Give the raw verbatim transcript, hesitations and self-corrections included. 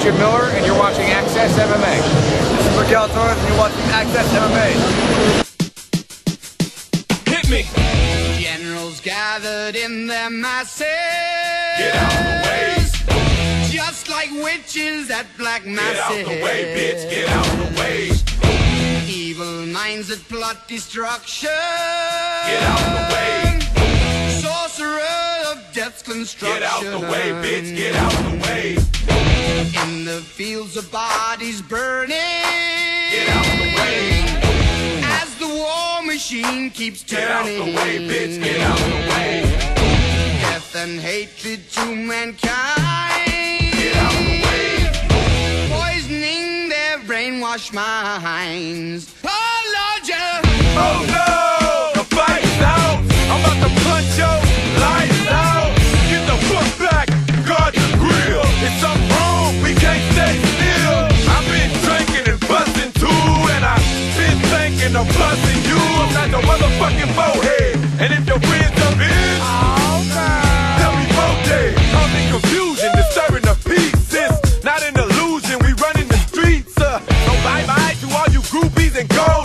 Jim Miller, and you're watching Access M M A. This is Miguel Torres, and you're watching Access M M A. Hit me! Generals gathered in their masses. Get out of the way! Just like witches at black masses. Get out the way, bitch! Get out the way! Evil minds that plot destruction. Get out the way! Sorcerer of death's construction. Get out the way, bitch! Get out the way! In the fields of bodies burning. Get out the way! As the war machine keeps turning. Get out the way, bitch! Get out the way! Death and hatred to mankind. Get out the way! Poisoning their brainwashed minds. Oh Lord, yeah. Oh no! The fight's out! I'm about to punch your lights out! Get the fuck back! Guard the grill! It's something wrong! We can't stay still! I've been drinking and busting too, and I've been thinking of busting you. I'm not no motherfucking bowhead, and if your friends up in, tell me both days. Causing confusion, disturbing the peace. It's not an illusion. We running the streets. Uh, so bye bye to all you groupies and go.